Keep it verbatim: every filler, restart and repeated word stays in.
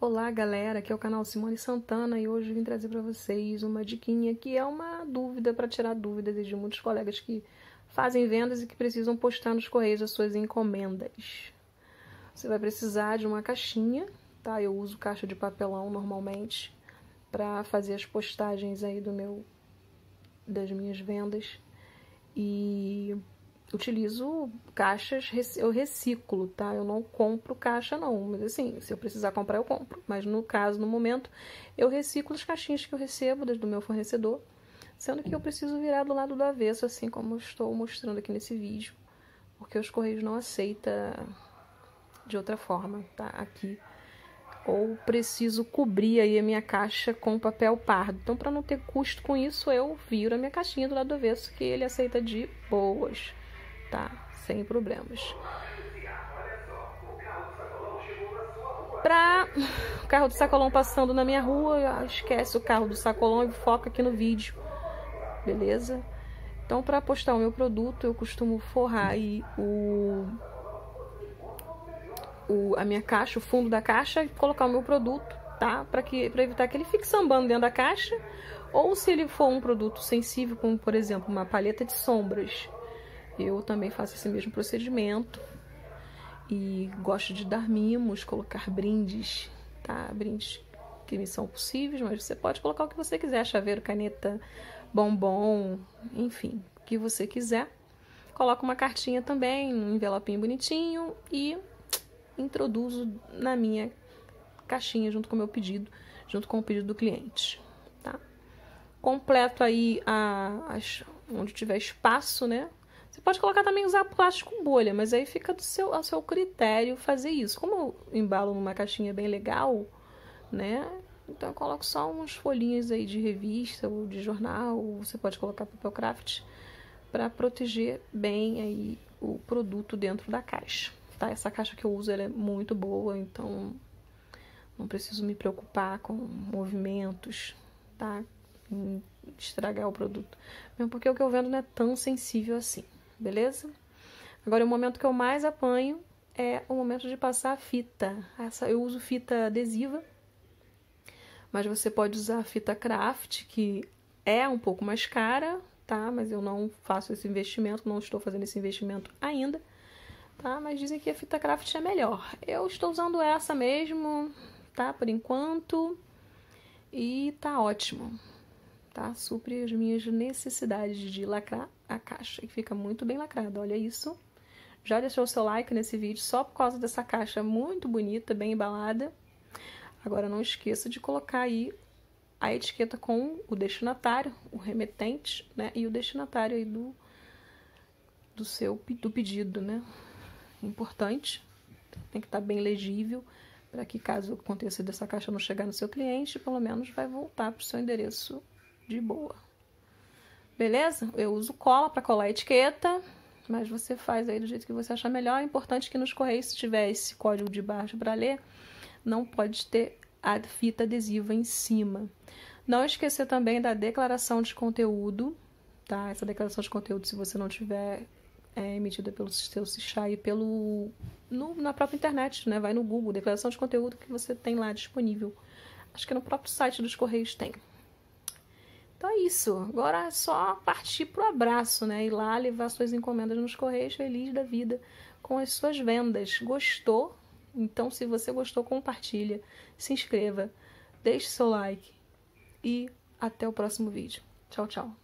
Olá galera, aqui é o canal Simone Santana e hoje vim trazer para vocês uma diquinha que é uma dúvida para tirar dúvidas de muitos colegas que fazem vendas e que precisam postar nos correios as suas encomendas. Você vai precisar de uma caixinha, tá? Eu uso caixa de papelão normalmente para fazer as postagens aí do meu, das minhas vendas e utilizo caixas, eu reciclo, tá? Eu não compro caixa não, mas assim, se eu precisar comprar eu compro. Mas no caso, no momento, eu reciclo as caixinhas que eu recebo do meu fornecedor, sendo que eu preciso virar do lado do avesso, assim como eu estou mostrando aqui nesse vídeo, porque os correios não aceitam de outra forma, tá? Aqui. Ou preciso cobrir aí a minha caixa com papel pardo. Então, para não ter custo com isso, eu viro a minha caixinha do lado do avesso, que ele aceita de boas. Tá, sem problemas. Pra o carro do sacolão passando na minha rua, esquece o carro do sacolão e foca aqui no vídeo, beleza? Então, para postar o meu produto, eu costumo forrar aí o, o a minha caixa, o fundo da caixa, e colocar o meu produto, tá? Para que para evitar que ele fique sambando dentro da caixa, ou se ele for um produto sensível, como por exemplo uma paleta de sombras. Eu também faço esse mesmo procedimento e gosto de dar mimos, colocar brindes, tá? Brindes que me são possíveis, mas você pode colocar o que você quiser, chaveiro, caneta, bombom, enfim, o que você quiser. Coloco uma cartinha também, um envelopinho bonitinho e introduzo na minha caixinha junto com o meu pedido, junto com o pedido do cliente, tá? Completo aí a, as, onde tiver espaço, né? Você pode colocar também, usar plástico com bolha, mas aí fica do seu, ao seu critério fazer isso. Como eu embalo numa caixinha bem legal, né? Então eu coloco só umas folhinhas aí de revista ou de jornal, ou você pode colocar papel craft para proteger bem aí o produto dentro da caixa, tá? Essa caixa que eu uso, ela é muito boa, então não preciso me preocupar com movimentos, tá? Em estragar o produto. Mesmo porque o que eu vendo não é tão sensível assim. Beleza? Agora, o momento que eu mais apanho é o momento de passar a fita. Essa, eu uso fita adesiva, mas você pode usar a fita craft, que é um pouco mais cara, tá? Mas eu não faço esse investimento, não estou fazendo esse investimento ainda, tá? Mas dizem que a fita craft é melhor. Eu estou usando essa mesmo, tá? Por enquanto, e tá ótimo. Tá? Supre as minhas necessidades de lacrar a caixa, e fica muito bem lacrado, olha isso. Já deixou o seu like nesse vídeo só por causa dessa caixa muito bonita, bem embalada. Agora não esqueça de colocar aí a etiqueta com o destinatário, o remetente, né? E o destinatário aí do, do seu do pedido, né? Importante, tem que estar bem legível, para que caso aconteça dessa caixa não chegar no seu cliente, pelo menos vai voltar para o seu endereço de boa. Beleza? Eu uso cola para colar a etiqueta, mas você faz aí do jeito que você achar melhor. É importante que nos correios, se tiver esse código de baixo para ler, não pode ter a fita adesiva em cima. Não esquecer também da declaração de conteúdo, tá? Essa declaração de conteúdo, se você não tiver é, emitida pelo seu Sixai e pelo no, na própria internet, né? Vai no Google, declaração de conteúdo que você tem lá disponível. Acho que no próprio site dos correios tem. Então é isso, agora é só partir pro abraço, né? Ir lá levar suas encomendas nos correios, feliz da vida com as suas vendas. Gostou? Então, se você gostou, compartilha, se inscreva, deixe seu like e até o próximo vídeo. Tchau, tchau.